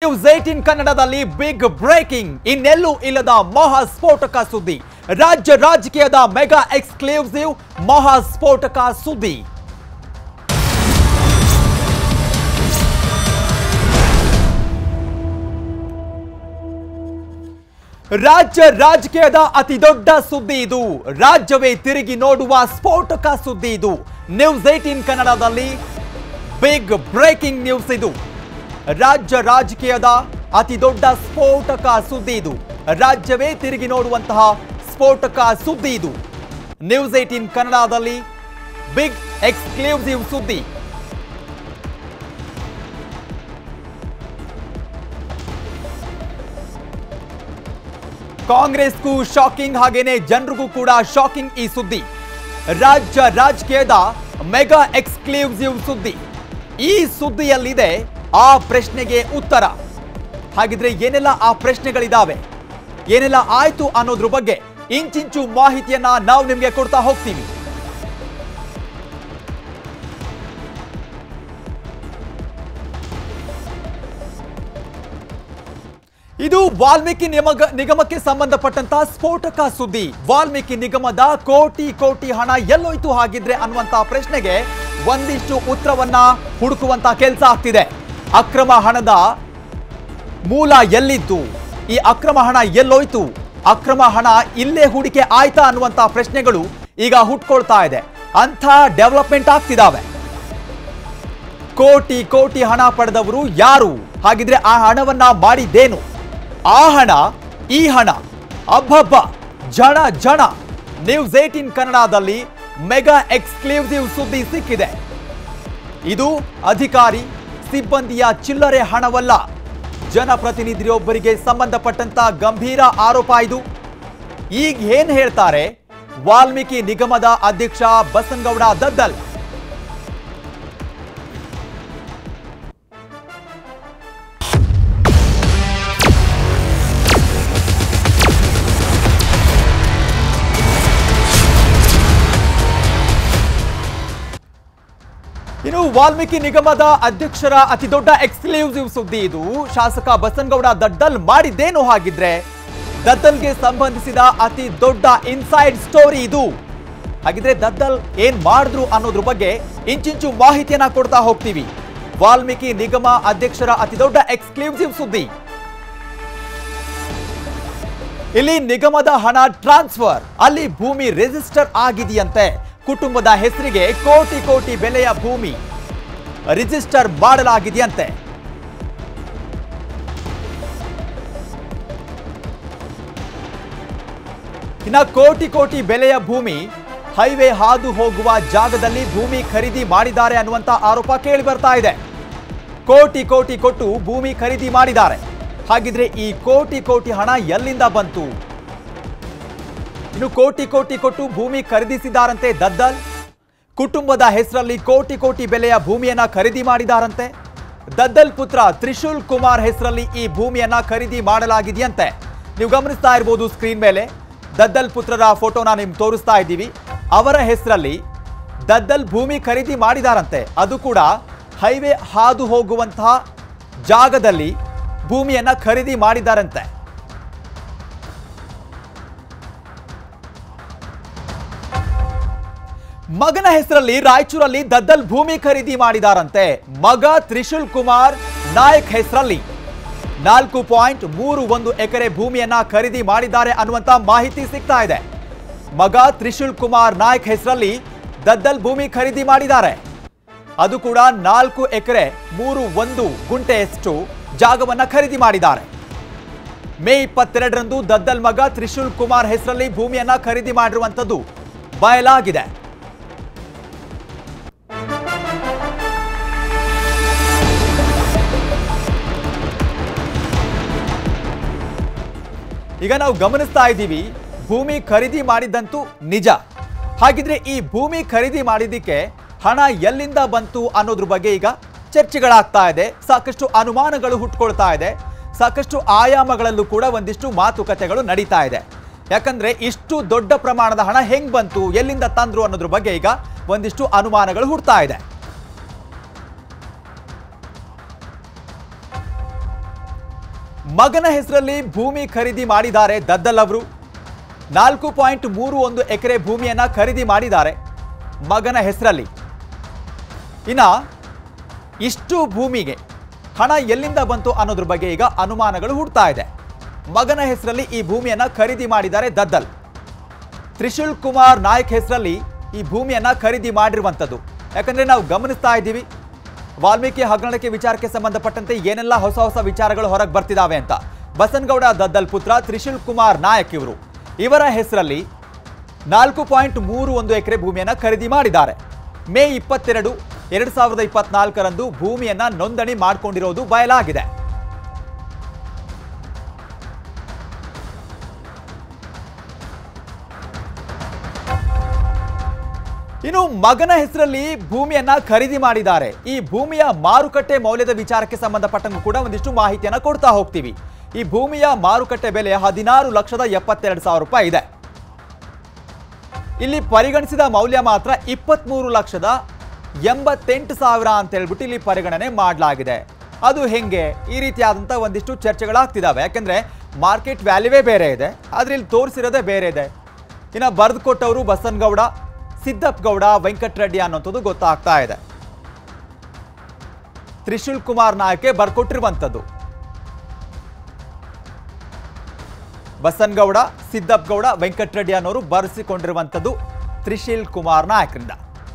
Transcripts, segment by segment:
News 18 ಕನ್ನಡದಲ್ಲಿ big breaking, ಇನ್ನೆಲ್ಲೂ ಇಲ್ಲದ ಮಹಾ ಸ್ಫೋಟಕ ಸುದ್ದಿ. ರಾಜ್ಯ ರಾಜಕೀಯದ ಮೆಗಾ ಎಕ್ಸ್ಕ್ಲೂಸಿವ್ ಮಹಾ ಸ್ಫೋಟಕ ಸುದ್ದಿ. ರಾಜ್ಯ ರಾಜಕೀಯದ ಅತಿ ದೊಡ್ಡ ಸುದ್ದಿ ಇದು. ರಾಜ್ಯವೇ ತಿರುಗಿ ನೋಡುವ ಸ್ಫೋಟಕ ಸುದ್ದಿ ಇದು. ನ್ಯೂಸ್ 18 ಕನ್ನಡದಲ್ಲಿ ಬಿಗ್ ಬ್ರೇಕಿಂಗ್ ನ್ಯೂಸ್ ಇದು. ರಾಜ್ಯ ರಾಜಕೀಯದ ಅತಿ ದೊಡ್ಡ ಸ್ಫೋಟಕ ಸುದ್ದಿ ಇದು. ರಾಜ್ಯವೇ ತಿರುಗಿ ನೋಡುವಂತಹ ಸ್ಫೋಟಕ ಸುದ್ದಿ ಇದು. ನ್ಯೂಸ್ 18 ಕನ್ನಡದಲ್ಲಿ ಬಿಗ್ ಎಕ್ಸ್ಕ್ಲೂಸಿವ್ ಸುದ್ದಿ. ಕಾಂಗ್ರೆಸ್ಗೂ ಶಾಕಿಂಗ್, ಹಾಗೇನೆ ಜನರಿಗೂ ಕೂಡ ಶಾಕಿಂಗ್ ಈ ಸುದ್ದಿ. ರಾಜ್ಯ ರಾಜಕೀಯದ ಮೆಗಾ ಎಕ್ಸ್ಕ್ಲೂಸಿವ್ ಸುದ್ದಿ. ಈ ಸುದ್ದಿಯಲ್ಲಿದೆ ಆ ಪ್ರಶ್ನೆಗೆ ಉತ್ತರ. ಹಾಗಿದ್ರೆ ಏನೆಲ್ಲ ಆ ಪ್ರಶ್ನೆಗಳಿದಾವೆ, ಏನೆಲ್ಲ ಆಯ್ತು ಅನ್ನೋದ್ರ ಬಗ್ಗೆ ಇಂಚಿಂಚು ಮಾಹಿತಿಯನ್ನ ನಾವು ನಿಮಗೆ ಕೊಡ್ತಾ ಹೋಗ್ತೀವಿ. ಇದು ವಾಲ್ಮೀಕಿ ನಿಗಮಕ್ಕೆ ಸಂಬಂಧಪಟ್ಟಂತ ಸ್ಫೋಟಕ ಸುದ್ದಿ. ವಾಲ್ಮೀಕಿ ನಿಗಮದ ಕೋಟಿ ಕೋಟಿ ಹಣ ಎಲ್ಲೋಯ್ತು ಹಾಗಿದ್ರೆ ಅನ್ನುವಂತ ಪ್ರಶ್ನೆಗೆ ಒಂದಿಷ್ಟು ಉತ್ತರವನ್ನ ಹುಡುಕುವಂತ ಕೆಲಸ ಆಗ್ತಿದೆ. ಅಕ್ರಮ ಹಣದ ಮೂಲ ಎಲ್ಲಿತ್ತು, ಈ ಅಕ್ರಮ ಹಣ ಎಲ್ಲೋಯ್ತು, ಅಕ್ರಮ ಹಣ ಇಲ್ಲೇ ಹೂಡಿಕೆ ಆಯ್ತಾ ಅನ್ನುವಂತ ಪ್ರಶ್ನೆಗಳು ಈಗ ಹುಟ್ಕೊಳ್ತಾ ಇದೆ. ಅಂಥ ಡೆವಲಪ್ಮೆಂಟ್ ಆಗ್ತಿದಾವೆ. ಕೋಟಿ ಕೋಟಿ ಹಣ ಪಡೆದವರು ಯಾರು, ಹಾಗಿದ್ರೆ ಆ ಹಣವನ್ನ ಮಾಡಿದ್ದೇನು, ಆ ಹಣ ಈ ಹಣ, ಅಬ್ಬಬ್ಬ ಜನ ಜನ. ನ್ಯೂಸ್ 18 ಕನ್ನಡದಲ್ಲಿ ಮೆಗಾ ಎಕ್ಸ್ಕ್ಲೂಸಿವ್ ಸುದ್ದಿ ಸಿಕ್ಕಿದೆ. ಇದು ಅಧಿಕಾರಿ ಸಿಬ್ಬಂದಿಯ ಚಿಲ್ಲರೆ ಹಣವಲ್ಲ, ಜನಪ್ರತಿನಿಧಿಯೊಬ್ಬರಿಗೆ ಸಂಬಂಧಪಟ್ಟಂತ ಗಂಭೀರ ಆರೋಪ ಇದು. ಈಗ ಏನ್ ಹೇಳ್ತಾರೆ ವಾಲ್ಮೀಕಿ ನಿಗಮದ ಅಧ್ಯಕ್ಷ ಬಸನಗೌಡ ದದ್ದಲ್? ಇನ್ನು ವಾಲ್ಮೀಕಿ ನಿಗಮದ ಅಧ್ಯಕ್ಷರ ಅತಿ ದೊಡ್ಡ ಎಕ್ಸ್ಕ್ಲೂಸಿವ್ ಸುದ್ದಿ ಇದು. ಶಾಸಕ ಬಸನಗೌಡ ದದ್ದಲ್ ಮಾಡಿದ್ದೇನು ಹಾಗಿದ್ರೆ? ದದ್ದಲ್ಗೆ ಸಂಬಂಧಿಸಿದ ಅತಿ ದೊಡ್ಡ ಇನ್ಸೈಡ್ ಸ್ಟೋರಿ ಇದು. ಹಾಗಿದ್ರೆ ದದ್ದಲ್ ಏನ್ ಮಾಡಿದ್ರು ಅನ್ನೋದ್ರ ಬಗ್ಗೆ ಇಂಚಿಂಚು ಮಾಹಿತಿಯನ್ನ ಕೊಡ್ತಾ ಹೋಗ್ತೀವಿ. ವಾಲ್ಮೀಕಿ ನಿಗಮ ಅಧ್ಯಕ್ಷರ ಅತಿ ದೊಡ್ಡ ಎಕ್ಸ್ಕ್ಲೂಸಿವ್ ಸುದ್ದಿ. ಇಲ್ಲಿ ನಿಗಮದ ಹಣ ಟ್ರಾನ್ಸ್ಫರ್, ಅಲ್ಲಿ ಭೂಮಿ ರಿಜಿಸ್ಟರ್ ಆಗಿದೆಯಂತೆ. ಕುಟುಂಬದ ಹೆಸರಿಗೆ ಕೋಟಿ ಕೋಟಿ ಬೆಲೆಯ ಭೂಮಿ ರಿಜಿಸ್ಟರ್ ಮಾಡಲಾಗಿದೆಯಂತೆ. ಇನ್ನು ಕೋಟಿ ಕೋಟಿ ಬೆಲೆಯ ಭೂಮಿ ಹೈವೇ ಹಾದು ಹೋಗುವ ಜಾಗದಲ್ಲಿ ಭೂಮಿ ಖರೀದಿ ಮಾಡಿದ್ದಾರೆ ಅನ್ನುವಂತ ಆರೋಪ ಕೇಳಿ ಬರ್ತಾ ಇದೆ. ಕೋಟಿ ಕೋಟಿ ಕೊಟ್ಟು ಭೂಮಿ ಖರೀದಿ ಮಾಡಿದ್ದಾರೆ. ಹಾಗಿದ್ರೆ ಈ ಕೋಟಿ ಕೋಟಿ ಹಣ ಎಲ್ಲಿಂದ ಬಂತು? ಇನ್ನು ಕೋಟಿ ಕೋಟಿ ಕೊಟ್ಟು ಭೂಮಿ ಖರೀದಿಸಿದಾರಂತೆ ದದ್ದಲ್. ಕುಟುಂಬದ ಹೆಸರಲ್ಲಿ ಕೋಟಿ ಕೋಟಿ ಬೆಲೆಯ ಭೂಮಿಯನ್ನ ಖರೀದಿ ಮಾಡಿದಾರಂತೆ. ದದ್ದಲ್ ಪುತ್ರ ತ್ರಿಶೂಲ್ ಕುಮಾರ್ ಹೆಸರಲ್ಲಿ ಈ ಭೂಮಿಯನ್ನ ಖರೀದಿ ಮಾಡಲಾಗಿದೆಯಂತೆ. ನೀವು ಗಮನಿಸ್ತಾ ಇರಬಹುದು ಸ್ಕ್ರೀನ್ ಮೇಲೆ ದದ್ದಲ್ ಪುತ್ರರ ಫೋಟೋನ ನಿಮ್ಗೆ ತೋರಿಸ್ತಾ ಇದ್ದೀವಿ. ಅವರ ಹೆಸರಲ್ಲಿ ದದ್ದಲ್ ಭೂಮಿ ಖರೀದಿ ಮಾಡಿದಾರಂತೆ. ಅದು ಕೂಡ ಹೈವೇ ಹಾದು ಹೋಗುವಂತಹ ಜಾಗದಲ್ಲಿ ಭೂಮಿಯನ್ನ ಖರೀದಿ ಮಾಡಿದಾರಂತೆ. ಮಗನ ಹೆಸರಲ್ಲಿ ರಾಯಚೂರಲ್ಲಿ ದದ್ದಲ್ ಭೂಮಿ ಖರೀದಿ ಮಾಡಿದಾರಂತೆ. ಮಗ ತ್ರಿಶೂಲ್ ಕುಮಾರ್ ನಾಯಕ್ ಹೆಸರಲ್ಲಿ 4.31 ಎಕರೆ ಭೂಮಿಯನ್ನ ಖರೀದಿ ಮಾಡಿದ್ದಾರೆ ಅನ್ನುವಂತ ಮಾಹಿತಿ ಸಿಗ್ತಾ ಇದೆ. ಮಗ ತ್ರಿಶೂಲ್ ಕುಮಾರ್ ನಾಯಕ್ ಹೆಸರಲ್ಲಿ ದದ್ದಲ್ ಭೂಮಿ ಖರೀದಿ ಮಾಡಿದ್ದಾರೆ. ಅದು ಕೂಡ 4 ಎಕರೆ 3.1 ಗುಂಟೆಯಷ್ಟು ಜಾಗವನ್ನ ಖರೀದಿ ಮಾಡಿದ್ದಾರೆ. ಮೇ 22ರಂದು ದದ್ದಲ್ ಮಗ ತ್ರಿಶೂಲ್ ಕುಮಾರ್ ಹೆಸರಲ್ಲಿ ಭೂಮಿಯನ್ನ ಖರೀದಿ ಮಾಡಿರುವಂತದ್ದು ಬಯಲಾಗಿದೆ. ಈಗ ನಾವು ಗಮನಿಸ್ತಾ ಇದ್ದೀವಿ, ಭೂಮಿ ಖರೀದಿ ಮಾಡಿದ್ದಂತೂ ನಿಜ. ಹಾಗಿದ್ರೆ ಈ ಭೂಮಿ ಖರೀದಿ ಮಾಡಿದ್ದಕ್ಕೆ ಹಣ ಎಲ್ಲಿಂದ ಬಂತು ಅನ್ನೋದ್ರ ಬಗ್ಗೆ ಈಗ ಚರ್ಚೆಗಳಾಗ್ತಾ ಇದೆ. ಸಾಕಷ್ಟು ಅನುಮಾನಗಳು ಹುಟ್ಕೊಳ್ತಾ ಇದೆ. ಸಾಕಷ್ಟು ಆಯಾಮಗಳಲ್ಲೂ ಕೂಡ ಒಂದಿಷ್ಟು ಮಾತುಕತೆಗಳು ನಡೀತಾ ಇದೆ. ಯಾಕಂದ್ರೆ ಇಷ್ಟು ದೊಡ್ಡ ಪ್ರಮಾಣದ ಹಣ ಹೆಂಗ್ ಬಂತು, ಎಲ್ಲಿಂದ ತಂದ್ರು ಅನ್ನೋದ್ರ ಬಗ್ಗೆ ಈಗ ಒಂದಿಷ್ಟು ಅನುಮಾನಗಳು ಹುಡ್ತಾ ಇದೆ. ಮಗನ ಹೆಸರಲ್ಲಿ ಭೂಮಿ ಖರೀದಿ ಮಾಡಿದ್ದಾರೆ ದದ್ದಲ್ ಅವರು. 4.31 ಎಕರೆ ಭೂಮಿಯನ್ನ ಖರೀದಿ ಮಾಡಿದ್ದಾರೆ ಮಗನ ಹೆಸರಲ್ಲಿ. ಇನ್ನ ಇಷ್ಟು ಭೂಮಿಗೆ ಹಣ ಎಲ್ಲಿಂದ ಬಂತು ಅನ್ನೋದ್ರ ಬಗ್ಗೆ ಈಗ ಅನುಮಾನಗಳು ಹುಡ್ತಾ ಇದೆ. ಮಗನ ಹೆಸರಲ್ಲಿ ಈ ಭೂಮಿಯನ್ನ ಖರೀದಿ ಮಾಡಿದ್ದಾರೆ ದದ್ದಲ್. ತ್ರಿಶೂಲ್ ಕುಮಾರ್ ನಾಯಕ್ ಹೆಸರಲ್ಲಿ ಈ ಭೂಮಿಯನ್ನ ಖರೀದಿ ಮಾಡಿರುವಂಥದ್ದು. ಯಾಕಂದ್ರೆ ನಾವು ಗಮನಿಸ್ತಾ ಇದ್ದೀವಿ ವಾಲ್ಮೀಕಿ ಹಗರಣಕ್ಕೆ ವಿಚಾರಕ್ಕೆ ಸಂಬಂಧಪಟ್ಟಂತೆ ಏನೆಲ್ಲ ಹೊಸ ಹೊಸ ವಿಚಾರಗಳು ಹೊರಗೆ ಬರ್ತಿದ್ದಾವೆ ಅಂತ. ಬಸನಗೌಡ ದದ್ದಲ್ ಪುತ್ರ ತ್ರಿಶೂಲ್ ಕುಮಾರ್ ನಾಯಕ್ ಇವರ ಹೆಸರಲ್ಲಿ 4.31 ಎಕರೆ ಭೂಮಿಯನ್ನ ಖರೀದಿ ಮಾಡಿದ್ದಾರೆ. ಮೇ 22, 2024ರಂದು ಭೂಮಿಯನ್ನ ನೋಂದಣಿ ಮಾಡಿಕೊಂಡಿರೋದು ಬಯಲಾಗಿದೆ. ಇನ್ನು ಮಗನ ಹೆಸರಲ್ಲಿ ಭೂಮಿಯನ್ನ ಖರೀದಿ ಮಾಡಿದ್ದಾರೆ. ಈ ಭೂಮಿಯ ಮಾರುಕಟ್ಟೆ ಮೌಲ್ಯದ ವಿಚಾರಕ್ಕೆ ಸಂಬಂಧಪಟ್ಟಂಗೂ ಕೂಡ ಒಂದಿಷ್ಟು ಮಾಹಿತಿಯನ್ನ ಕೊಡ್ತಾ ಹೋಗ್ತೀವಿ. ಈ ಭೂಮಿಯ ಮಾರುಕಟ್ಟೆ ಬೆಲೆ 16,72,000 ರೂಪಾಯಿ ಇದೆ. ಇಲ್ಲಿ ಪರಿಗಣಿಸಿದ ಮೌಲ್ಯ ಮಾತ್ರ 23,88,000 ಅಂತ ಹೇಳ್ಬಿಟ್ಟು ಇಲ್ಲಿ ಪರಿಗಣನೆ ಮಾಡಲಾಗಿದೆ. ಅದು ಹೆಂಗೆ? ಈ ರೀತಿಯಾದಂಥ ಒಂದಿಷ್ಟು ಚರ್ಚೆಗಳಾಗ್ತಿದ್ದಾವೆ. ಯಾಕಂದ್ರೆ ಮಾರ್ಕೆಟ್ ವ್ಯಾಲ್ಯೂವೇ ಬೇರೆ ಇದೆ, ಆದ್ರೆ ಇಲ್ಲಿ ತೋರಿಸಿರೋದೇ ಬೇರೆ ಇದೆ. ಇನ್ನು ಬರೆದು ಕೊಟ್ಟವರು ಬಸನಗೌಡ, ಸಿದ್ದಪ್ಪಗೌಡ, ವೆಂಕಟರೆಡ್ಡಿ ಅನ್ನೋಂಥದ್ದು ಗೊತ್ತಾಗ್ತಾ ಇದೆ. ತ್ರಿಶೂಲ್ ಕುಮಾರ್ ನಾಯಕ್ ಬರ್ಕೊಟ್ಟಿರುವಂಥದ್ದು. ಬಸನಗೌಡ, ಸಿದ್ದಪ್ಪಗೌಡ, ವೆಂಕಟರೆಡ್ಡಿ ಅನ್ನೋರು ಬರೆಸಿಕೊಂಡಿರುವಂಥದ್ದು ತ್ರಿಶೂಲ್ ಕುಮಾರ್ ನಾಯಕ್ರಿಂದ.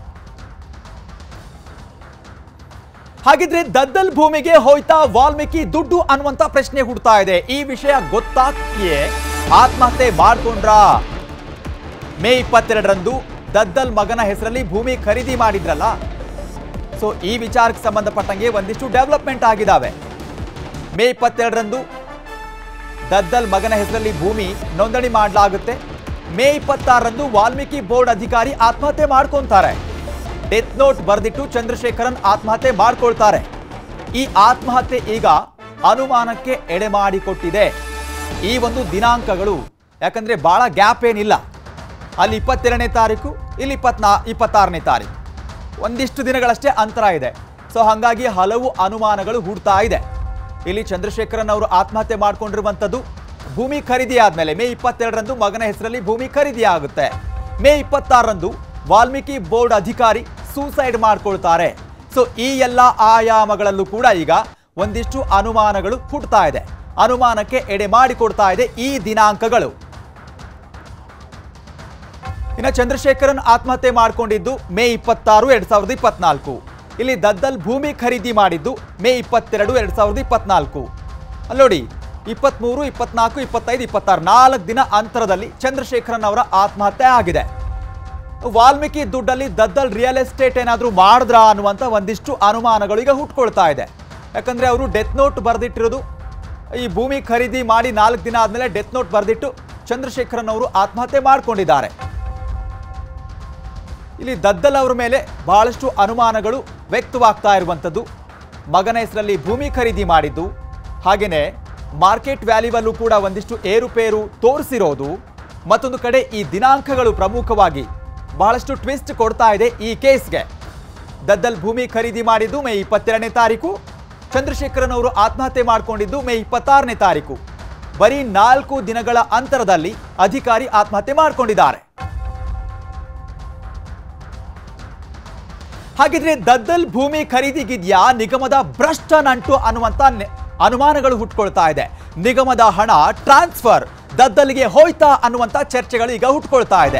ಹಾಗಿದ್ರೆ ದದ್ದಲ್ ಭೂಮಿಗೆ ಹೋಯ್ತಾ ವಾಲ್ಮೀಕಿ ದುಡ್ಡು ಅನ್ನುವಂತ ಪ್ರಶ್ನೆ ಹುಡ್ತಾ ಇದೆ. ಈ ವಿಷಯ ಗೊತ್ತಾಗ್ತಿಯೇ ಆತ್ಮಹತ್ಯೆ ಮಾಡ್ಕೊಂಡ್ರಾ? ಮೇ 22ರಂದು ದದ್ದಲ್ ಮಗನ ಹೆಸರಲ್ಲಿ ಭೂಮಿ ಖರೀದಿ ಮಾಡಿದ್ರಲ್ಲ, ಸೊ ಈ ವಿಚಾರಕ್ಕೆ ಸಂಬಂಧಪಟ್ಟಂಗೆ ಒಂದಿಷ್ಟು ಡೆವಲಪ್ಮೆಂಟ್ ಆಗಿದ್ದಾವೆ. ಮೇ 22ರಂದು ದದ್ದಲ್ ಮಗನ ಹೆಸರಲ್ಲಿ ಭೂಮಿ ನೋಂದಣಿ ಮಾಡಲಾಗುತ್ತೆ. ಮೇ 26ರಂದು ವಾಲ್ಮೀಕಿ ಬೋರ್ಡ್ ಅಧಿಕಾರಿ ಆತ್ಮಹತ್ಯೆ ಮಾಡ್ಕೊಂತಾರೆ. ಡೆತ್ ನೋಟ್ ಬರೆದಿಟ್ಟು ಚಂದ್ರಶೇಖರನ್ ಆತ್ಮಹತ್ಯೆ ಮಾಡ್ಕೊಳ್ತಾರೆ. ಈ ಆತ್ಮಹತ್ಯೆ ಈಗ ಅನುಮಾನಕ್ಕೆ ಎಡೆ ಮಾಡಿಕೊಟ್ಟಿದೆ. ಈ ಒಂದು ದಿನಾಂಕಗಳು, ಯಾಕಂದ್ರೆ ಬಹಳ ಗ್ಯಾಪ್ ಏನಿಲ್ಲ. ಅಲ್ಲಿ 22ನೇ ತಾರೀಕು, ಇಲ್ಲಿ 26ನೇ ತಾರೀಕು, ಒಂದಿಷ್ಟು ದಿನಗಳಷ್ಟೇ ಅಂತರ ಇದೆ. ಸೊ ಹಾಗಾಗಿ ಹಲವು ಅನುಮಾನಗಳು ಹುಡ್ತಾ ಇದೆ. ಇಲ್ಲಿ ಚಂದ್ರಶೇಖರನ್ ಅವರು ಆತ್ಮಹತ್ಯೆ ಮಾಡ್ಕೊಂಡಿರುವಂಥದ್ದು ಭೂಮಿ ಖರೀದಿ ಆದ್ಮೇಲೆ ಮೇ 22ರಂದು ಮಗನ ಹೆಸರಲ್ಲಿ ಭೂಮಿ ಖರೀದಿ ಆಗುತ್ತೆ. ಮೇ 26ರಂದು ವಾಲ್ಮೀಕಿ ಬೋರ್ಡ್ ಅಧಿಕಾರಿ ಸೂಸೈಡ್ ಮಾಡ್ಕೊಳ್ತಾರೆ. ಸೊ ಈ ಎಲ್ಲ ಆಯಾಮಗಳಲ್ಲೂ ಕೂಡ ಈಗ ಒಂದಿಷ್ಟು ಅನುಮಾನಗಳು ಹುಡ್ತಾ ಇದೆ. ಅನುಮಾನಕ್ಕೆ ಎಡೆ ಮಾಡಿಕೊಡ್ತಾ ಇದೆ ಈ ದಿನಾಂಕಗಳು. ಇನ್ನು ಚಂದ್ರಶೇಖರನ್ ಆತ್ಮಹತ್ಯೆ ಮಾಡಿಕೊಂಡಿದ್ದು ಮೇ 26, 2024. ಇಲ್ಲಿ ದದ್ದಲ್ ಭೂಮಿ ಖರೀದಿ ಮಾಡಿದ್ದು ಮೇ 22, 2024. ಅಲ್ಲೋಡಿ 23, 24, 25, 26 4 ದಿನ ಅಂತರದಲ್ಲಿ ಚಂದ್ರಶೇಖರನ್ ಅವರ ಆತ್ಮಹತ್ಯೆ ಆಗಿದೆ. ವಾಲ್ಮೀಕಿ ದುಡ್ಡಲ್ಲಿ ದದ್ದಲ್ ರಿಯಲ್ ಎಸ್ಟೇಟ್ ಏನಾದರೂ ಮಾಡಿದ್ರಾ ಅನ್ನುವಂಥ ಒಂದಿಷ್ಟು ಅನುಮಾನಗಳು ಈಗ ಹುಟ್ಕೊಳ್ತಾ ಇದೆ. ಯಾಕಂದ್ರೆ ಅವರು ಡೆತ್ ನೋಟ್ ಬರೆದಿಟ್ಟಿರೋದು ಈ ಭೂಮಿ ಖರೀದಿ ಮಾಡಿ 4 ದಿನ ಆದಮೇಲೆ ಡೆತ್ ನೋಟ್ ಬರೆದಿಟ್ಟು ಚಂದ್ರಶೇಖರನ್ ಅವರು ಆತ್ಮಹತ್ಯೆ ಮಾಡಿಕೊಂಡಿದ್ದಾರೆ. ಇಲ್ಲಿ ದದ್ದಲ್ ಅವರ ಮೇಲೆ ಬಹಳಷ್ಟು ಅನುಮಾನಗಳು ವ್ಯಕ್ತವಾಗ್ತಾ ಇರುವಂಥದ್ದು. ಮಗನ ಹೆಸರಲ್ಲಿ ಭೂಮಿ ಖರೀದಿ ಮಾಡಿದ್ದು, ಹಾಗೆಯೇ ಮಾರ್ಕೆಟ್ ವ್ಯಾಲ್ಯೂವಲ್ಲೂ ಕೂಡ ಒಂದಿಷ್ಟು ಏರುಪೇರು ತೋರಿಸಿರೋದು, ಮತ್ತೊಂದು ಕಡೆ ಈ ದಿನಾಂಕಗಳು ಪ್ರಮುಖವಾಗಿ ಬಹಳಷ್ಟು ಟ್ವಿಸ್ಟ್ ಕೊಡ್ತಾ ಇದೆ ಈ ಕೇಸ್ಗೆ. ದದ್ದಲ್ ಭೂಮಿ ಖರೀದಿ ಮಾಡಿದ್ದು ಮೇ 22ನೇ ತಾರೀಕು, ಚಂದ್ರಶೇಖರನ್ ಅವರು ಆತ್ಮಹತ್ಯೆ ಮಾಡಿಕೊಂಡಿದ್ದು ಮೇ 26ನೇ ತಾರೀಕು. ಬರೀ 4 ದಿನಗಳ ಅಂತರದಲ್ಲಿ ಅಧಿಕಾರಿ ಆತ್ಮಹತ್ಯೆ ಮಾಡಿಕೊಂಡಿದ್ದಾರೆ. ಹಾಗಿದ್ರೆ ದದ್ದಲ್ ಭೂಮಿ ಖರೀದಿಗಿದ್ಯಾ ನಿಗಮದ ಭ್ರಷ್ಟ ನಂಟು ಅನ್ನುವಂತ ಅನುಮಾನಗಳು ಹುಟ್ಕೊಳ್ತಾ ಇದೆ. ನಿಗಮದ ಹಣ ಟ್ರಾನ್ಸ್ಫರ್ ದದ್ದಲ್ಗೆ ಹೋಯ್ತಾ ಅನ್ನುವಂತ ಚರ್ಚೆಗಳು ಈಗ ಹುಟ್ಕೊಳ್ತಾ ಇದೆ.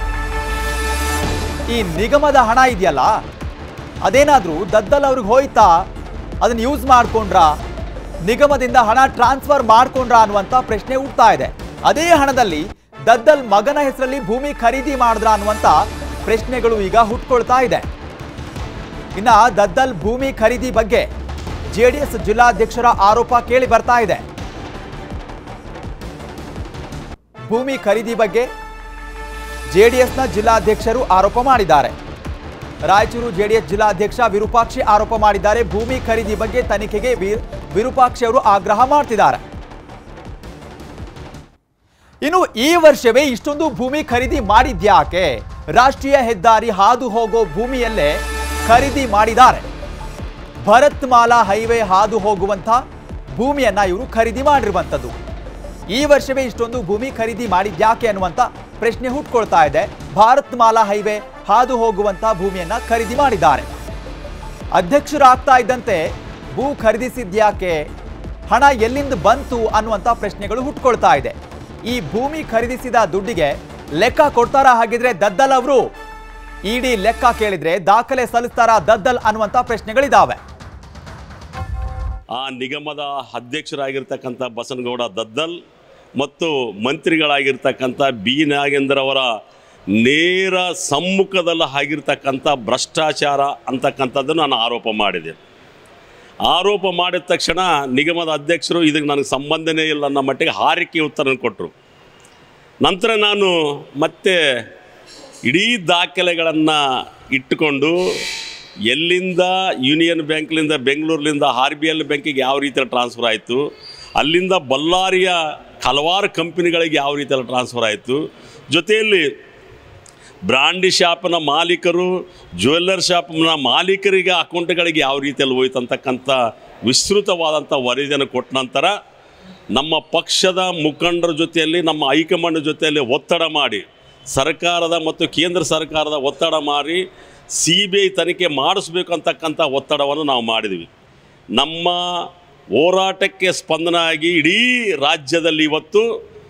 ಈ ನಿಗಮದ ಹಣ ಇದೆಯಲ್ಲ, ಅದೇನಾದ್ರೂ ದದ್ದಲ್ ಅವ್ರಿಗೆ ಹೋಯ್ತಾ, ಅದನ್ನ ಯೂಸ್ ಮಾಡ್ಕೊಂಡ್ರಾ, ನಿಗಮದಿಂದ ಹಣ ಟ್ರಾನ್ಸ್ಫರ್ ಮಾಡ್ಕೊಂಡ್ರಾ ಅನ್ನುವಂತ ಪ್ರಶ್ನೆ ಹುಟ್ತಾ ಇದೆ. ಅದೇ ಹಣದಲ್ಲಿ ದದ್ದಲ್ ಮಗನ ಹೆಸರಲ್ಲಿ ಭೂಮಿ ಖರೀದಿ ಮಾಡಿದ್ರಾ ಅನ್ನುವಂತ ಪ್ರಶ್ನೆಗಳು ಈಗ ಹುಟ್ಕೊಳ್ತಾ ಇದೆ. ಇನ್ನ ದದ್ದಲ್ ಭೂಮಿ ಖರೀದಿ ಬಗ್ಗೆ ಜೆಡಿಎಸ್ ಜಿಲ್ಲಾಧ್ಯಕ್ಷರ ಆರೋಪ ಕೇಳಿ ಬರ್ತಾ ಇದೆ. ಭೂಮಿ ಖರೀದಿ ಬಗ್ಗೆ ಜೆಡಿಎಸ್ನ ಜಿಲ್ಲಾಧ್ಯಕ್ಷರು ಆರೋಪ ಮಾಡಿದ್ದಾರೆ. ರಾಯಚೂರು ಜೆಡಿಎಸ್ ಜಿಲ್ಲಾಧ್ಯಕ್ಷ ವಿರೂಪಾಕ್ಷಿ ಆರೋಪ ಮಾಡಿದ್ದಾರೆ. ಭೂಮಿ ಖರೀದಿ ಬಗ್ಗೆ ತನಿಖೆಗೆ ವಿರೂಪಾಕ್ಷಿ ಅವರು ಆಗ್ರಹ ಮಾಡ್ತಿದ್ದಾರೆ. ಇನ್ನು ಈ ವರ್ಷವೇ ಇಷ್ಟೊಂದು ಭೂಮಿ ಖರೀದಿ ಮಾಡಿದ್ಯಾಕೆ? ರಾಷ್ಟ್ರೀಯ ಹೆದ್ದಾರಿ ಹಾದು ಹೋಗೋ ಭೂಮಿಯಲ್ಲೇ ಖರೀದಿ ಮಾಡಿದ್ದಾರೆ. ಭರತ್ ಮಾಲಾ ಹೈವೇ ಹಾದು ಹೋಗುವಂಥ ಭೂಮಿಯನ್ನ ಇವರು ಖರೀದಿ ಮಾಡಿರುವಂಥದ್ದು. ಈ ವರ್ಷವೇ ಇಷ್ಟೊಂದು ಭೂಮಿ ಖರೀದಿ ಮಾಡಿದ್ಯಾಕೆ ಅನ್ನುವಂಥ ಪ್ರಶ್ನೆ ಹುಟ್ಕೊಳ್ತಾ ಇದೆ. ಭಾರತ್ ಮಾಲಾ ಹೈವೇ ಹಾದು ಹೋಗುವಂತ ಭೂಮಿಯನ್ನ ಖರೀದಿ ಮಾಡಿದ್ದಾರೆ. ಅಧ್ಯಕ್ಷರಾಗ್ತಾ ಇದ್ದಂತೆ ಭೂ ಖರೀದಿಸಿದ್ಯಾಕೆ, ಹಣ ಎಲ್ಲಿಂದ ಬಂತು ಅನ್ನುವಂಥ ಪ್ರಶ್ನೆಗಳು ಹುಟ್ಕೊಳ್ತಾ ಇದೆ. ಈ ಭೂಮಿ ಖರೀದಿಸಿದ ದುಡ್ಡಿಗೆ ಲೆಕ್ಕ ಕೊಡ್ತಾರಾ ಹಾಗಿದ್ರೆ ದದ್ದಲ್ ಅವರು? ಇಡಿ ಲೆಕ್ಕ ಕೇಳಿದ್ರೆ ದಾಖಲೆ ಸಲ್ಲಿಸ್ತಾರಾ ದದ್ದಲ್ ಅನ್ನುವಂಥ ಪ್ರಶ್ನೆಗಳಿದಾವೆ. ಆ ನಿಗಮದ ಅಧ್ಯಕ್ಷರಾಗಿರ್ತಕ್ಕಂಥ ಬಸನಗೌಡ ದದ್ದಲ್ ಮತ್ತು ಮಂತ್ರಿಗಳಾಗಿರ್ತಕ್ಕಂಥ ಬಿ ನಾಗೇಂದ್ರ ಅವರ ನೇರ ಸಮ್ಮುಖದಲ್ಲಿ ಆಗಿರ್ತಕ್ಕಂಥ ಭ್ರಷ್ಟಾಚಾರ ಅಂತಕ್ಕಂಥದ್ದನ್ನು ನಾನು ಆರೋಪ ಮಾಡಿದೆ. ಆರೋಪ ಮಾಡಿದ ತಕ್ಷಣ ನಿಗಮದ ಅಧ್ಯಕ್ಷರು ಇದಕ್ಕೆ ನನಗೆ ಸಂಬಂಧನೇ ಇಲ್ಲ ಅನ್ನೋ ಮಟ್ಟಿಗೆ ಹಾರಿಕೆ ಉತ್ತರ ಕೊಟ್ಟರು. ನಂತರ ನಾನು ಮತ್ತೆ ಇಡೀ ದಾಖಲೆಗಳನ್ನು ಇಟ್ಟುಕೊಂಡು ಎಲ್ಲಿಂದ ಯೂನಿಯನ್ ಬ್ಯಾಂಕ್ಲಿಂದ ಬೆಂಗಳೂರಿನಿಂದ RBL ಬ್ಯಾಂಕಿಗೆ ಯಾವ ರೀತಿಯಲ್ಲಿ ಟ್ರಾನ್ಸ್ಫರ್ ಆಯಿತು, ಅಲ್ಲಿಂದ ಬಳ್ಳಾರಿಯ ಹಲವಾರು ಕಂಪನಿಗಳಿಗೆ ಯಾವ ರೀತಿಯಲ್ಲಿ ಟ್ರಾನ್ಸ್ಫರ್ ಆಯಿತು, ಜೊತೆಯಲ್ಲಿ ಬ್ರಾಂಡಿ ಶಾಪ್ನ ಮಾಲೀಕರು ಜ್ಯುವೆಲ್ಲರ್ ಶಾಪ್ನ ಮಾಲೀಕರಿಗೆ ಅಕೌಂಟ್ಗಳಿಗೆ ಯಾವ ರೀತಿಯಲ್ಲಿ ಹೋಯ್ತು ಅಂತಕ್ಕಂಥ ವಿಸ್ತೃತವಾದಂಥ ವರದಿಯನ್ನು ಕೊಟ್ಟ ನಂತರ ನಮ್ಮ ಪಕ್ಷದ ಮುಖಂಡರ ಜೊತೆಯಲ್ಲಿ ನಮ್ಮ ಹೈಕಮಾಂಡ್ ಜೊತೆಯಲ್ಲಿ ಒತ್ತಡ ಮಾಡಿ ಸರ್ಕಾರದ ಮತ್ತು ಕೇಂದ್ರ ಸರ್ಕಾರದ ಒತ್ತಡ ಮಾಡಿ CBI ತನಿಖೆ ಮಾಡಿಸ್ಬೇಕು ಅಂತಕ್ಕಂಥ ಒತ್ತಡವನ್ನು ನಾವು ಮಾಡಿದ್ವಿ. ನಮ್ಮ ಹೋರಾಟಕ್ಕೆ ಸ್ಪಂದನ ಆಗಿ ಇಡೀ ರಾಜ್ಯದಲ್ಲಿ ಇವತ್ತು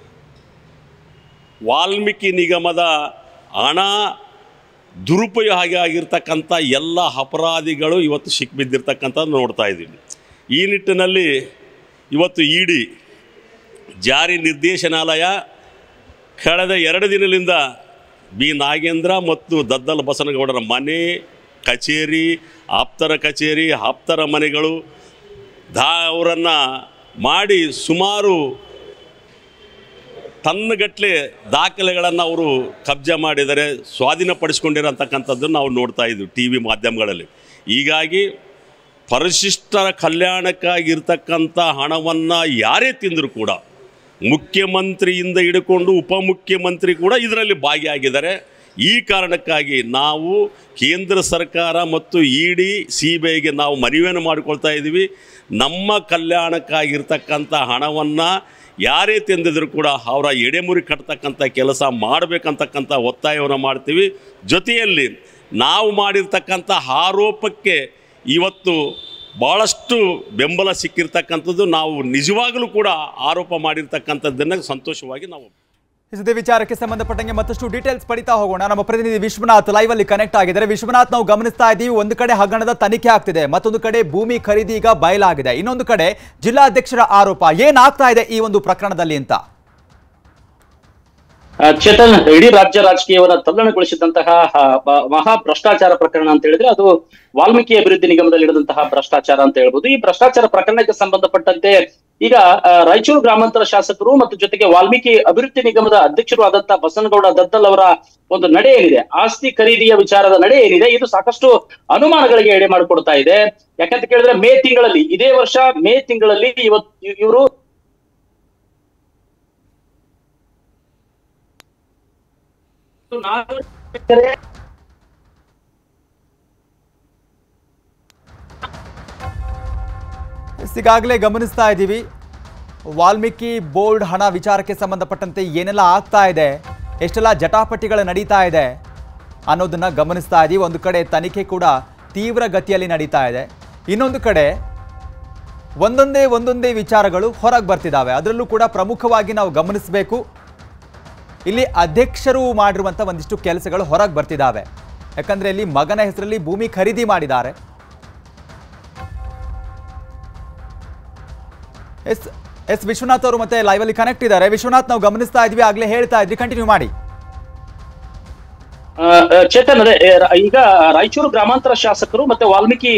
ವಾಲ್ಮೀಕಿ ನಿಗಮದ ಹಣ ದುರುಪಯೋಗ ಆಗಿರ್ತಕ್ಕಂಥ ಎಲ್ಲ ಅಪರಾಧಿಗಳು ಇವತ್ತು ಸಿಕ್ಕಿಬಿದ್ದಿರ್ತಕ್ಕಂಥದ್ದು ನೋಡ್ತಾ ಇದ್ದೀವಿ. ಈ ನಿಟ್ಟಿನಲ್ಲಿ ಇವತ್ತು ಇಡಿ ಜಾರಿ ನಿರ್ದೇಶನಾಲಯ ಕಳೆದ 2 ದಿನದಿಂದ ಬಿ ನಾಗೇಂದ್ರ ಮತ್ತು ದದ್ದಲ್ ಬಸನಗೌಡರ ಮನೆ, ಕಚೇರಿ, ಆಪ್ತರ ಕಚೇರಿ, ಆಪ್ತರ ಮನೆಗಳು ಅವರನ್ನು ಮಾಡಿ ಸುಮಾರು ಟನ್ಗಟ್ಟಲೆ ದಾಖಲೆಗಳನ್ನು ಅವರು ಕಬ್ಜಾ ಮಾಡಿದರೆ, ಸ್ವಾಧೀನಪಡಿಸ್ಕೊಂಡಿರೋಂತಕ್ಕಂಥದ್ದನ್ನು ನಾವು ನೋಡ್ತಾ ಇದ್ವಿ TV ಮಾಧ್ಯಮಗಳಲ್ಲಿ. ಹೀಗಾಗಿ ಪರಿಶಿಷ್ಟರ ಕಲ್ಯಾಣಕ್ಕಾಗಿರ್ತಕ್ಕಂಥ ಹಣವನ್ನು ಯಾರೇ ತಿಂದರೂ ಕೂಡ ಮುಖ್ಯಮಂತ್ರಿಯಿಂದ ಹಿಡ್ಕೊಂಡು ಉಪಮುಖ್ಯಮಂತ್ರಿ ಕೂಡ ಇದರಲ್ಲಿ ಭಾಗಿಯಾಗಿದ್ದಾರೆ. ಈ ಕಾರಣಕ್ಕಾಗಿ ನಾವು ಕೇಂದ್ರ ಸರ್ಕಾರ ಮತ್ತು ಇಡಿ CBIಗೆ ನಾವು ಮನವಿಯನ್ನು ಮಾಡಿಕೊಳ್ತಾ ಇದ್ದೀವಿ. ನಮ್ಮ ಕಲ್ಯಾಣಕ್ಕಾಗಿರ್ತಕ್ಕಂಥ ಹಣವನ್ನು ಯಾರೇ ತಿಂದಿದ್ರು ಕೂಡ ಅವರ ಎಡೆಮುರಿ ಕಟ್ತಕ್ಕಂಥ ಕೆಲಸ ಮಾಡಬೇಕಂತಕ್ಕಂಥ ಒತ್ತಾಯವನ್ನು ಮಾಡ್ತೀವಿ. ಜೊತೆಯಲ್ಲಿ ನಾವು ಮಾಡಿರ್ತಕ್ಕಂಥ ಆರೋಪಕ್ಕೆ ಇವತ್ತು ಭಾಳಷ್ಟು ಬೆಂಬಲ ಸಿಕ್ಕಿರ್ತಕ್ಕಂಥದ್ದು. ನಾವು ನಿಜವಾಗಲೂ ಕೂಡ ಆರೋಪ ಮಾಡಿರ್ತಕ್ಕಂಥದ್ದನ್ನು ಸಂತೋಷವಾಗಿ ನಾವು ಇದೇ ವಿಚಾರಕ್ಕೆ ಸಂಬಂಧಪಟ್ಟಂಗೆ ಮತ್ತಷ್ಟು ಡೀಟೇಲ್ಸ್ ಪಡಿತಾ ಹೋಗೋಣ. ನಮ್ಮ ಪ್ರತಿನಿಧಿ ವಿಶ್ವನಾಥ್ ಲೈವ್ ಅಲ್ಲಿ ಕನೆಕ್ಟ್ ಆಗಿದ್ದಾರೆ. ವಿಶ್ವನಾಥ್, ನಾವು ಗಮನಿಸ್ತಾ ಇದ್ದೀವಿ, ಒಂದು ಕಡೆ ಹಗರಣದ ತನಿಖೆ ಆಗ್ತಿದೆ, ಮತ್ತೊಂದು ಕಡೆ ಭೂಮಿ ಖರೀದಿ ಈಗ ಬಯಲಾಗಿದೆ, ಇನ್ನೊಂದು ಕಡೆ ಜಿಲ್ಲಾಧ್ಯಕ್ಷರ ಆರೋಪ. ಏನಾಗ್ತಾ ಇದೆ ಈ ಒಂದು ಪ್ರಕರಣದಲ್ಲಿ ಅಂತ? ಚೇತನ್, ಇಡೀ ರಾಜ್ಯ ರಾಜಕೀಯವನ್ನ ತಲ್ಲಣಗೊಳಿಸಿದಂತಹ ಮಹಾ ಭ್ರಷ್ಟಾಚಾರ ಪ್ರಕರಣ ಅಂತ ಹೇಳಿದ್ರೆ ಅದು ವಾಲ್ಮೀಕಿ ಅಭಿವೃದ್ಧಿ ನಿಗಮದಲ್ಲಿ ನಡೆದಂತಹ ಭ್ರಷ್ಟಾಚಾರ ಅಂತ ಹೇಳ್ಬೋದು. ಈ ಭ್ರಷ್ಟಾಚಾರ ಪ್ರಕರಣಕ್ಕೆ ಸಂಬಂಧಪಟ್ಟಂತೆ ಈಗ ರಾಯಚೂರು ಗ್ರಾಮಾಂತರ ಶಾಸಕರು ಮತ್ತು ಜೊತೆಗೆ ವಾಲ್ಮೀಕಿ ಅಭಿವೃದ್ಧಿ ನಿಗಮದ ಅಧ್ಯಕ್ಷರು ಆದಂತಹ ಬಸನಗೌಡ ದದ್ದಲ್ ಅವರ ಒಂದು ನಡೆ ಏನಿದೆ, ಆಸ್ತಿ ಖರೀದಿಯ ವಿಚಾರದ ನಡೆ ಏನಿದೆ, ಇದು ಸಾಕಷ್ಟು ಅನುಮಾನಗಳಿಗೆ ಎಡೆ ಮಾಡಿಕೊಡ್ತಾ ಇದೆ. ಯಾಕಂತ ಕೇಳಿದ್ರೆ ಇದೇ ವರ್ಷ ಮೇ ತಿಂಗಳಲ್ಲಿ ಇವರು ಈಗಾಗಲೇ ಗಮನಿಸ್ತಾ ಇದ್ದೀವಿ, ವಾಲ್ಮೀಕಿ ಬೋರ್ಡ್ ಹಣ ವಿಚಾರಕ್ಕೆ ಸಂಬಂಧಪಟ್ಟಂತೆ ಏನೆಲ್ಲ ಆಗ್ತಾ ಇದೆ, ಎಷ್ಟೆಲ್ಲ ಜಟಾಪಟಿಗಳು ನಡೀತಾ ಇದೆ ಅನ್ನೋದನ್ನ ಗಮನಿಸ್ತಾ ಇದ್ದೀವಿ. ಒಂದು ಕಡೆ ತನಿಖೆ ಕೂಡ ತೀವ್ರ ಗತಿಯಲ್ಲಿ ನಡೀತಾ ಇದೆ, ಇನ್ನೊಂದು ಕಡೆ ಒಂದೊಂದೇ ವಿಚಾರಗಳು ಹೊರಗೆ ಬರ್ತಿದ್ದಾವೆ. ಅದರಲ್ಲೂ ಕೂಡ ಪ್ರಮುಖವಾಗಿ ನಾವು ಗಮನಿಸಬೇಕು, ಇಲ್ಲಿ ಅಧ್ಯಕ್ಷರು ಮಾಡಿರುವಂಥ ಒಂದಿಷ್ಟು ಕೆಲಸಗಳು ಹೊರಗೆ ಬರ್ತಿದ್ದಾವೆ. ಯಾಕಂದರೆ ಇಲ್ಲಿ ಮಗನ ಹೆಸರಲ್ಲಿ ಭೂಮಿ ಖರೀದಿ ಮಾಡಿದ್ದಾರೆ. ಎಸ್ ವಿಶ್ವನಾಥ್ ಅವರು ಮತ್ತೆ ಲೈವ್ ಅಲ್ಲಿ ಕನೆಕ್ಟ್ ಇದ್ದಾರೆ. ವಿಶ್ವನಾಥ್, ನಾವು ಗಮನಿಸ್ತಾ ಇದ್ವಿ, ಆಗ್ಲೇ ಹೇಳ್ತಾ ಇದ್ವಿ, ಕಂಟಿನ್ಯೂ ಮಾಡಿ. ಚೇತನ್, ಅದೇ ಈಗ ರಾಯಚೂರು ಗ್ರಾಮಾಂತರ ಶಾಸಕರು ಮತ್ತೆ ವಾಲ್ಮೀಕಿ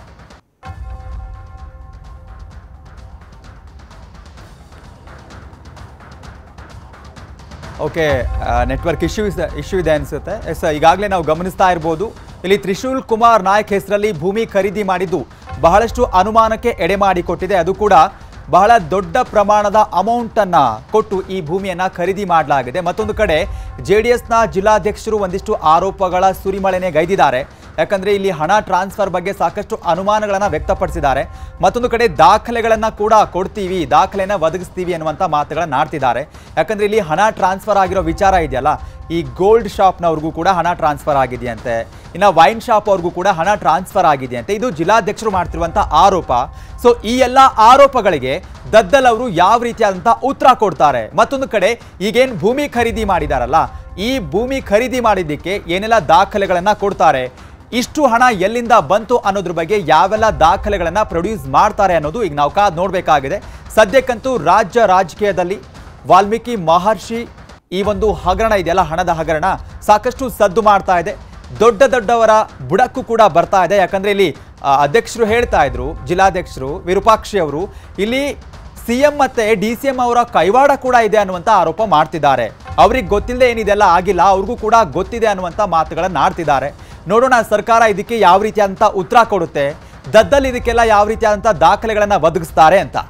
ಓಕೆ, ನೆಟ್ವರ್ಕ್ ಇಶ್ಯೂ ಇದೆ ಅನಿಸುತ್ತೆ. ಎಸ್, ಈಗಾಗಲೇ ನಾವು ಗಮನಿಸ್ತಾ ಇರ್ಬೋದು, ಇಲ್ಲಿ ತ್ರಿಶೂಲ್ ಕುಮಾರ್ ನಾಯಕ್ ಹೆಸರಲ್ಲಿ ಭೂಮಿ ಖರೀದಿ ಮಾಡಿದ್ದು ಬಹಳಷ್ಟು ಅನುಮಾನಕ್ಕೆ ಎಡೆ ಮಾಡಿಕೊಟ್ಟಿದೆ. ಅದು ಕೂಡ ಬಹಳ ದೊಡ್ಡ ಪ್ರಮಾಣದ ಅಮೌಂಟನ್ನು ಕೊಟ್ಟು ಈ ಭೂಮಿಯನ್ನು ಖರೀದಿ ಮಾಡಲಾಗಿದೆ. ಮತ್ತೊಂದು ಕಡೆ JDSನ ಜಿಲ್ಲಾಧ್ಯಕ್ಷರು ಒಂದಿಷ್ಟು ಆರೋಪಗಳ ಸುರಿಮಳೆನೆ ಗೈದಿದ್ದಾರೆ. ಯಾಕಂದರೆ ಇಲ್ಲಿ ಹಣ ಟ್ರಾನ್ಸ್ಫರ್ ಬಗ್ಗೆ ಸಾಕಷ್ಟು ಅನುಮಾನಗಳನ್ನು ವ್ಯಕ್ತಪಡಿಸಿದ್ದಾರೆ. ಮತ್ತೊಂದು ಕಡೆ ದಾಖಲೆಗಳನ್ನು ಕೂಡ ಕೊಡ್ತೀವಿ, ದಾಖಲೆನ ಒದಗಿಸ್ತೀವಿ ಅನ್ನುವಂಥ ಮಾತುಗಳನ್ನು ಆಡ್ತಿದ್ದಾರೆ. ಯಾಕಂದರೆ ಇಲ್ಲಿ ಹಣ ಟ್ರಾನ್ಸ್ಫರ್ ಆಗಿರೋ ವಿಚಾರ ಇದೆಯಲ್ಲ, ಈ ಗೋಲ್ಡ್ ಶಾಪ್ನವ್ರಿಗೂ ಕೂಡ ಹಣ ಟ್ರಾನ್ಸ್ಫರ್ ಆಗಿದೆಯಂತೆ, ಇನ್ನು ವೈನ್ ಶಾಪ್ ಅವ್ರಿಗೂ ಕೂಡ ಹಣ ಟ್ರಾನ್ಸ್ಫರ್ ಆಗಿದೆಯಂತೆ. ಇದು ಜಿಲ್ಲಾಧ್ಯಕ್ಷರು ಮಾಡ್ತಿರುವಂಥ ಆರೋಪ. ಸೊ ಈ ಎಲ್ಲ ಆರೋಪಗಳಿಗೆ ದದ್ದಲ್ ಅವರು ಯಾವ ರೀತಿಯಾದಂಥ ಉತ್ತರ ಕೊಡ್ತಾರೆ? ಮತ್ತೊಂದು ಕಡೆ ಈಗೇನು ಭೂಮಿ ಖರೀದಿ ಮಾಡಿದಾರಲ್ಲ, ಈ ಭೂಮಿ ಖರೀದಿ ಮಾಡಿದ್ದಕ್ಕೆ ಏನೆಲ್ಲ ದಾಖಲೆಗಳನ್ನು ಕೊಡ್ತಾರೆ, ಇಷ್ಟು ಹಣ ಎಲ್ಲಿಂದ ಬಂತು ಅನ್ನೋದ್ರ ಬಗ್ಗೆ ಯಾವೆಲ್ಲ ದಾಖಲೆಗಳನ್ನು ಪ್ರೊಡ್ಯೂಸ್ ಮಾಡ್ತಾರೆ ಅನ್ನೋದು ಈಗ ನಾವು ಕಾದು ನೋಡಬೇಕಾಗಿದೆ. ಸದ್ಯಕ್ಕಂತೂ ರಾಜ್ಯ ರಾಜಕೀಯದಲ್ಲಿ ವಾಲ್ಮೀಕಿ ಮಹರ್ಷಿ ಈ ಒಂದು ಹಗರಣ ಇದೆಯಲ್ಲ, ಹಣದ ಹಗರಣ ಸಾಕಷ್ಟು ಸದ್ದು ಮಾಡ್ತಾ ಇದೆ. ದೊಡ್ಡ ದೊಡ್ಡವರ ಬುಡಕ್ಕೂ ಕೂಡ ಬರ್ತಾ ಇದೆ. ಯಾಕಂದರೆ ಇಲ್ಲಿ ಅಧ್ಯಕ್ಷರು ಹೇಳ್ತಾ ಇದ್ರು, ಜಿಲ್ಲಾಧ್ಯಕ್ಷರು ವಿರೂಪಾಕ್ಷಿ ಅವರು, ಇಲ್ಲಿ CM ಮತ್ತು DCM ಅವರ ಕೈವಾಡ ಕೂಡ ಇದೆ ಅನ್ನುವಂಥ ಆರೋಪ ಮಾಡ್ತಿದ್ದಾರೆ. ಅವ್ರಿಗೆ ಗೊತ್ತಿಲ್ಲದೆ ಏನಿದೆಲ್ಲ ಆಗಿಲ್ಲ, ಅವ್ರಿಗೂ ಕೂಡ ಗೊತ್ತಿದೆ ಅನ್ನುವಂಥ ಮಾತುಗಳನ್ನು ಆಡ್ತಿದ್ದಾರೆ. ನೋಡೋಣ ಸರ್ಕಾರ ಇದಕ್ಕೆ ಯಾವ ರೀತಿಯಾದಂಥ ಉತ್ತರ ಕೊಡುತ್ತೆ, ದದ್ದಲ್ ಇದಕ್ಕೆಲ್ಲ ಯಾವ ರೀತಿಯಾದಂಥ ದಾಖಲೆಗಳನ್ನು ಒದಗಿಸ್ತಾರೆ ಅಂತ.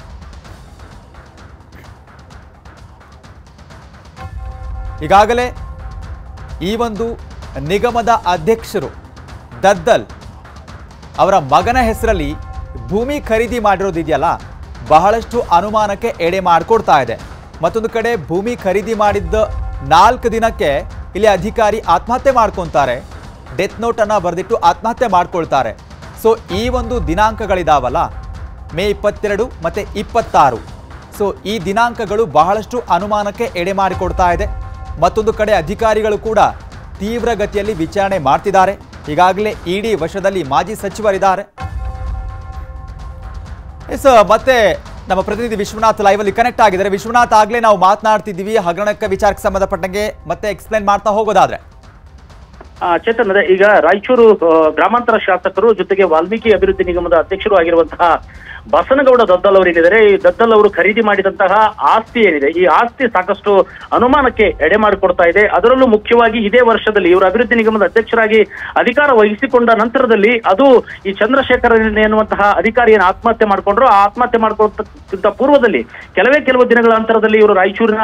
ಈಗಾಗಲೇ ಈ ಒಂದು ನಿಗಮದ ಅಧ್ಯಕ್ಷರು ದದ್ದಲ್ ಅವರ ಮಗನ ಹೆಸರಲ್ಲಿ ಭೂಮಿ ಖರೀದಿ ಮಾಡಿರೋದಿದೆಯಲ್ಲ, ಬಹಳಷ್ಟು ಅನುಮಾನಕ್ಕೆ ಎಡೆ ಮಾಡಿಕೊಡ್ತಾ ಇದೆ. ಮತ್ತೊಂದು ಕಡೆ ಭೂಮಿ ಖರೀದಿ ಮಾಡಿದ್ದ 4 ದಿನಕ್ಕೆ ಇಲ್ಲಿ ಅಧಿಕಾರಿ ಆತ್ಮಹತ್ಯೆ ಮಾಡ್ಕೊತಾರೆ, ಡೆತ್ ನೋಟನ್ನು ಬರೆದಿಟ್ಟು ಆತ್ಮಹತ್ಯೆ ಮಾಡ್ಕೊಳ್ತಾರೆ. ಸೊ ಈ ಒಂದು ದಿನಾಂಕಗಳಿದಾವಲ್ಲ, ಮೇ 22 ಮತ್ತು 26, ಸೊ ಈ ದಿನಾಂಕಗಳು ಬಹಳಷ್ಟು ಅನುಮಾನಕ್ಕೆ ಎಡೆ ಮಾಡಿಕೊಡ್ತಾ ಇದೆ. ಮತ್ತೊಂದು ಕಡೆ ಅಧಿಕಾರಿಗಳು ಕೂಡ ತೀವ್ರಗತಿಯಲ್ಲಿ ವಿಚಾರಣೆ ಮಾಡ್ತಿದ್ದಾರೆ. ಈಗಾಗಲೇ ಇಡಿ ವಶದಲ್ಲಿ ಮಾಜಿ ಸಚಿವರಿದ್ದಾರೆ. ಎಸ್, ಮತ್ತೆ ನಮ್ಮ ಪ್ರತಿನಿಧಿ ವಿಶ್ವನಾಥ್ ಲೈವ್ ಅಲ್ಲಿ ಕನೆಕ್ಟ್ ಆಗಿದ್ದಾರೆ. ವಿಶ್ವನಾಥ್, ಆಗಲೇ ನಾವು ಮಾತನಾಡ್ತಿದ್ದೀವಿ ಹಗರಣಕ್ಕೆ ವಿಚಾರಕ್ಕೆ ಸಂಬಂಧಪಟ್ಟಂಗೆ, ಮತ್ತೆ ಎಕ್ಸ್ಪ್ಲೈನ್ ಮಾಡ್ತಾ ಹೋಗೋದಾದ್ರೆ. ಚೇತನ್, ಈಗ ರಾಯಚೂರು ಗ್ರಾಮಾಂತರ ಶಾಸಕರು ಜೊತೆಗೆ ವಾಲ್ಮೀಕಿ ಅಭಿವೃದ್ಧಿ ನಿಗಮದ ಅಧ್ಯಕ್ಷರು ಆಗಿರುವಂತಹ ಬಸನಗೌಡ ದದ್ದಲ್ ಅವರು ಏನಿದ್ದಾರೆ, ಈ ದದ್ದಲ್ ಅವರು ಖರೀದಿ ಮಾಡಿದಂತಹ ಆಸ್ತಿ ಏನಿದೆ, ಈ ಆಸ್ತಿ ಸಾಕಷ್ಟು ಅನುಮಾನಕ್ಕೆ ಎಡೆ ಮಾಡಿಕೊಡ್ತಾ ಇದೆ. ಅದರಲ್ಲೂ ಮುಖ್ಯವಾಗಿ ಇದೇ ವರ್ಷದಲ್ಲಿ ಇವರು ಅಭಿವೃದ್ಧಿ ನಿಗಮದ ಅಧ್ಯಕ್ಷರಾಗಿ ಅಧಿಕಾರ ವಹಿಸಿಕೊಂಡ ನಂತರದಲ್ಲಿ ಅದು ಈ ಚಂದ್ರಶೇಖರ್ ಎನ್ನುವಂತಹ ಅಧಿಕಾರಿಯನ್ನು ಆತ್ಮಹತ್ಯೆ ಮಾಡಿಕೊಂಡ್ರು. ಆ ಆತ್ಮಹತ್ಯೆ ಮಾಡ್ಕೊಳ್ಳೋದಕ್ಕಿಂತ ಪೂರ್ವದಲ್ಲಿ ಕೆಲವು ದಿನಗಳ ಅಂತರದಲ್ಲಿ ಇವರು ರಾಯಚೂರಿನ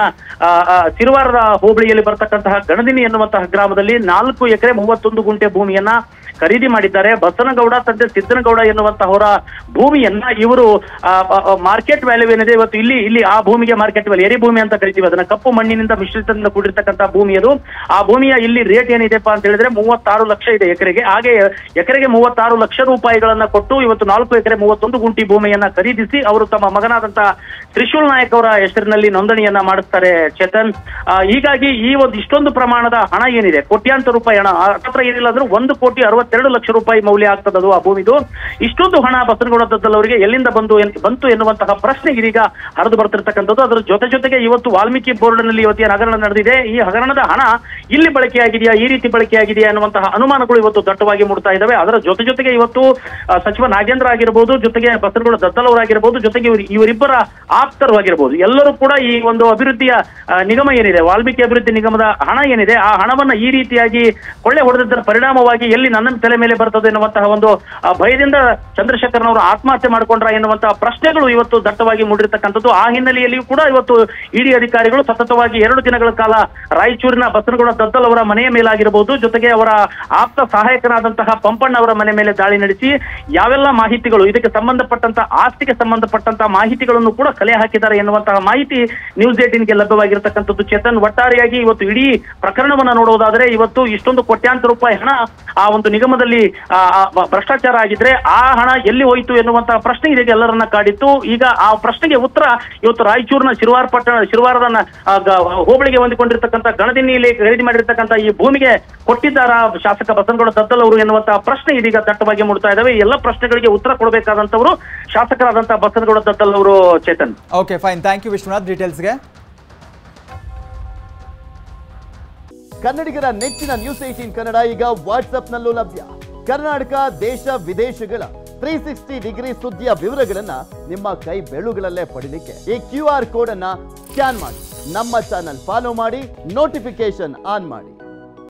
ಸಿರುವಾರದ ಹೋಬಳಿಯಲ್ಲಿ ಬರ್ತಕ್ಕಂತಹ ಗಣದಿನಿ ಎನ್ನುವಂತಹ ಗ್ರಾಮದಲ್ಲಿ 4 ಎಕರೆ 31 ಗುಂಟೆ ಭೂಮಿಯನ್ನ ಖರೀದಿ ಮಾಡಿದ್ದಾರೆ. ಬಸನಗೌಡ ತಂದೆ ಸಿದ್ದನಗೌಡ ಎನ್ನುವಂತಹವರ ಭೂಮಿಯನ್ನ ಇವರು ಮಾರ್ಕೆಟ್ ವ್ಯಾಲ್ಯೂ ಏನಿದೆ ಇವತ್ತು ಇಲ್ಲಿ ಆ ಭೂಮಿಗೆ ಮಾರ್ಕೆಟ್ ವ್ಯಾಲ್ಯೂ, ಎರಿ ಭೂಮಿ ಅಂತ ಕರಿತೀವಿ ಅದನ್ನ, ಕಪ್ಪು ಮಣ್ಣಿನಿಂದ ಮಿಶ್ರಿತದಿಂದ ಕೂಡಿರ್ತಕ್ಕಂಥ ಭೂಮಿ ಅದು. ಆ ಭೂಮಿಯ ಇಲ್ಲಿ ರೇಟ್ ಏನಿದೆಪ್ಪ ಅಂತ ಹೇಳಿದ್ರೆ 36 ಲಕ್ಷ ಇದೆ ಎಕರೆಗೆ. ಹಾಗೆ ಎಕರೆಗೆ 36 ಲಕ್ಷ ರೂಪಾಯಿಗಳನ್ನ ಕೊಟ್ಟು ಇವತ್ತು 4 ಎಕರೆ 31 ಗುಂಟಿ ಭೂಮಿಯನ್ನ ಖರೀದಿಸಿ ಅವರು ತಮ್ಮ ಮಗನಾದಂತಹ ತ್ರಿಶೂಲ್ ನಾಯಕ್ ಅವರ ಹೆಸರಿನಲ್ಲಿ ನೋಂದಣಿಯನ್ನ ಮಾಡಿಸ್ತಾರೆ. ಚೇತನ್, ಹೀಗಾಗಿ ಈ ಒಂದು ಇಷ್ಟೊಂದು ಪ್ರಮಾಣದ ಹಣ ಏನಿದೆ, ಕೋಟ್ಯಾಂತರ ರೂಪಾಯಿ ಹಣ, ಹತ್ರ ಏನಿಲ್ಲ ಅಂದ್ರೆ 1,62 ಲಕ್ಷ ರೂಪಾಯಿ ಮೌಲ್ಯ ಆಗ್ತದದು ಆ ಭೂಮಿದು. ಇಷ್ಟೊಂದು ಹಣ ಬಸನಗೌಡ ದದ್ದಲ್ ಅವರಿಗೆ ಎಲ್ಲಿಂದ ಬಂತು ಎನ್ನುವಂತಹ ಪ್ರಶ್ನೆ ಇದೀಗ ಹರಿದು ಬರ್ತಿರ್ತಕ್ಕಂಥದ್ದು. ಅದರ ಜೊತೆಗೆ ಇವತ್ತು ವಾಲ್ಮೀಕಿ ಬೋರ್ಡ್ ನಲ್ಲಿ ಇವತ್ತು ಏನು ಹಗರಣ ನಡೆದಿದೆ, ಈ ಹಗರಣದ ಹಣ ಇಲ್ಲಿ ಬಳಕೆಯಾಗಿದೆಯಾ, ಈ ರೀತಿ ಬಳಕೆಯಾಗಿದೆಯಾ ಅನ್ನುವಂತಹ ಅನುಮಾನಗಳು ಇವತ್ತು ದಟ್ಟವಾಗಿ ಮೂಡ್ತಾ ಇದ್ದಾವೆ. ಅದರ ಜೊತೆಗೆ ಇವತ್ತು ಸಚಿವ ನಾಗೇಂದ್ರ ಆಗಿರಬಹುದು, ಜೊತೆಗೆ ಬಸನಗೌಡ ದದ್ದಲ್ ಅವರಾಗಿರಬಹುದು, ಜೊತೆಗೆ ಇವರಿಬ್ಬರ ಆಪ್ತರು ಆಗಿರಬಹುದು, ಎಲ್ಲರೂ ಕೂಡ ಈ ಒಂದು ಅಭಿವೃದ್ಧಿಯ ನಿಗಮ ಏನಿದೆ, ವಾಲ್ಮೀಕಿ ಅಭಿವೃದ್ಧಿ ನಿಗಮದ ಹಣ ಏನಿದೆ, ಆ ಹಣವನ್ನ ಈ ರೀತಿಯಾಗಿ ಕೊಳ್ಳೆ ಹೊಡೆದಿದ್ದರ ಪರಿಣಾಮವಾಗಿ ಎಲ್ಲಿ ನನ್ನ ತಲೆ ಮೇಲೆ ಬರ್ತದೆ ಎನ್ನುವಂತಹ ಒಂದು ಭಯದಿಂದ ಚಂದ್ರಶೇಖರ್ನವರು ಆತ್ಮಹತ್ಯೆ ಮಾಡಿಕೊಂಡ್ರ ಎನ್ನುವಂತಹ ಪ್ರಶ್ನೆಗಳು ಇವತ್ತು ದಟ್ಟವಾಗಿ ಮೂಡಿರ್ತಕ್ಕಂಥದ್ದು. ಆ ಹಿನ್ನೆಲೆಯಲ್ಲಿಯೂ ಕೂಡ ಇವತ್ತು ಇಡಿ ಅಧಿಕಾರಿಗಳು ಸತತವಾಗಿ 2 ದಿನಗಳ ಕಾಲ ರಾಯಚೂರಿನ ಬಸನಗೌಡ ದದ್ದಲ್ ಅವರ ಮನೆಯ ಮೇಲಾಗಿರಬಹುದು, ಜೊತೆಗೆ ಅವರ ಆಪ್ತ ಸಹಾಯಕನಾದಂತಹ ಪಂಪಣ್ಣ ಅವರ ಮನೆ ಮೇಲೆ ದಾಳಿ ನಡೆಸಿ ಯಾವೆಲ್ಲ ಮಾಹಿತಿಗಳು ಇದಕ್ಕೆ ಸಂಬಂಧಪಟ್ಟಂತ ಆಸ್ತಿಗೆ ಸಂಬಂಧಪಟ್ಟಂತಹ ಮಾಹಿತಿಗಳನ್ನು ಕೂಡ ಕಲೆ ಹಾಕಿದ್ದಾರೆ ಎನ್ನುವಂತಹ ಮಾಹಿತಿ ನ್ಯೂಸ್ 18ಗೆ ಲಭ್ಯವಾಗಿರತಕ್ಕಂಥದ್ದು. ಚೇತನ್, ಒಟ್ಟಾರೆಯಾಗಿ ಇವತ್ತು ಇಡೀ ಪ್ರಕರಣವನ್ನ ನೋಡುವುದಾದ್ರೆ ಇವತ್ತು ಇಷ್ಟೊಂದು ಕೋಟ್ಯಾಂತರ ರೂಪಾಯಿ ಹಣ ಆ ಒಂದು ನಿಗಮದಲ್ಲಿ ಭ್ರಷ್ಟಾಚಾರ ಆಗಿದ್ರೆ ಆ ಹಣ ಎಲ್ಲಿ ಹೋಯಿತು ಎನ್ನುವಂತಹ ಪ್ರಶ್ನೆ ಇದೀಗ ಎಲ್ಲರನ್ನ ಕಾಡಿತ್ತು. ಈಗ ಆ ಪ್ರಶ್ನೆಗೆ ಉತ್ತರ ಇವತ್ತು ರಾಯಚೂರಿನ ಶಿರುವಾರದ ಹೋಬಳಿಗೆ ಹೊಂದಿಕೊಂಡಿರ್ತಕ್ಕಂಥ ಗಣದಿನಿಯಲ್ಲಿ ಖರೀದಿ ಮಾಡಿರ್ತಕ್ಕಂಥ ಈ ಭೂಮಿಗೆ ಕೊಟ್ಟಿದ್ದಾರ ಶಾಸಕ ಬಸನಗೌಡ ದದ್ದಲ್ ಅವರು ಎನ್ನುವಂತಹ ಪ್ರಶ್ನೆ ಇದೀಗ ದಟ್ಟವಾಗಿ ಮೂಡ್ತಾ ಇದ್ದಾವೆ. ಎಲ್ಲ ಪ್ರಶ್ನೆಗಳಿಗೆ ಉತ್ತರ ಕೊಡಬೇಕಾದಂತವರು ಶಾಸಕರಾದಂತಹ ಬಸನಗೌಡ ದದ್ದಲ್ ಅವರು. Chetan, okay, fine, thank you Vishwanath ಡೀಟೇಲ್ಸ್ಗೆ. ಕನ್ನಡಿಗರ ನೆಚ್ಚಿನ ನ್ಯೂಸ್ 18 ಕನ್ನಡ ಈಗ ವಾಟ್ಸ್ಆಪ್ನಲ್ಲೂ ಲಭ್ಯ. ಕರ್ನಾಟಕ, ದೇಶ ವಿದೇಶಗಳ 360 ಡಿಗ್ರಿ ಸುದ್ದಿಯ ವಿವರಗಳನ್ನ ನಿಮ್ಮ ಕೈ ಬೆರಳುಗಳಲ್ಲೇ ಪಡಿಲಿಕ್ಕೆ ಈ QR ಕೋಡ್ ಅನ್ನ ಸ್ಕ್ಯಾನ್ ಮಾಡಿ, ನಮ್ಮ ಚಾನಲ್ ಫಾಲೋ ಮಾಡಿ, ನೋಟಿಫಿಕೇಶನ್ ಆನ್ ಮಾಡಿ.